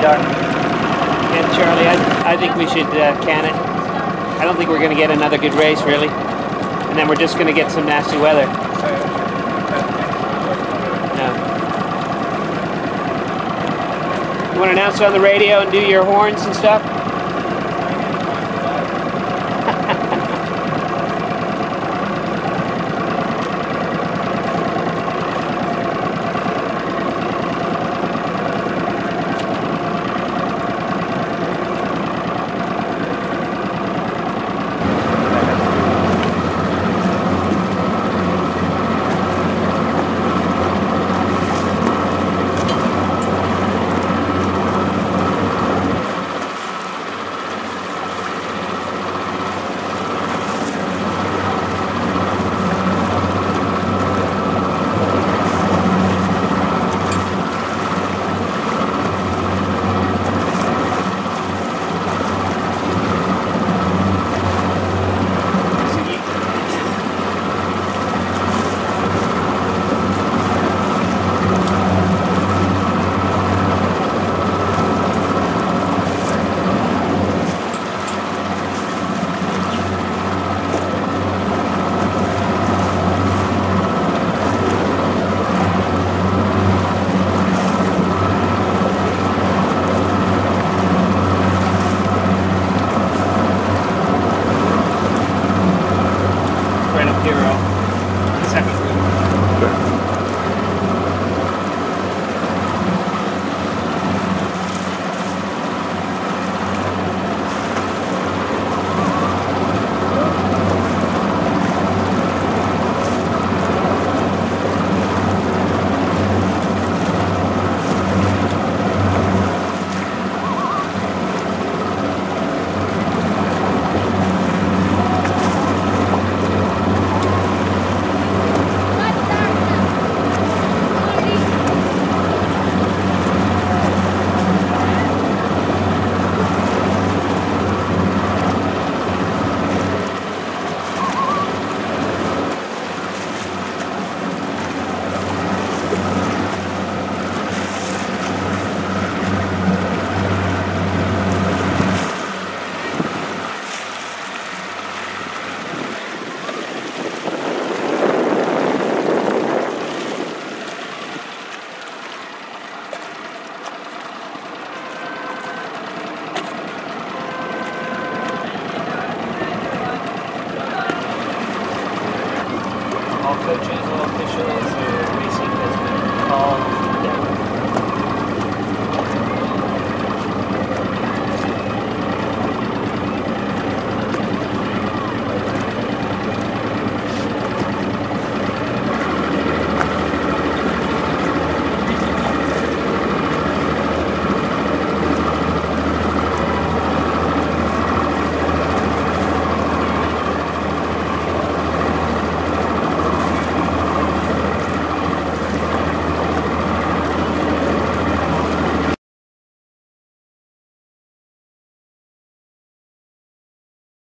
are. And Charlie, I think we should can it. I don't think we're going to get another good race, really. And then we're just going to get some nasty weather. No. You want to announce it on the radio and do your horns and stuff?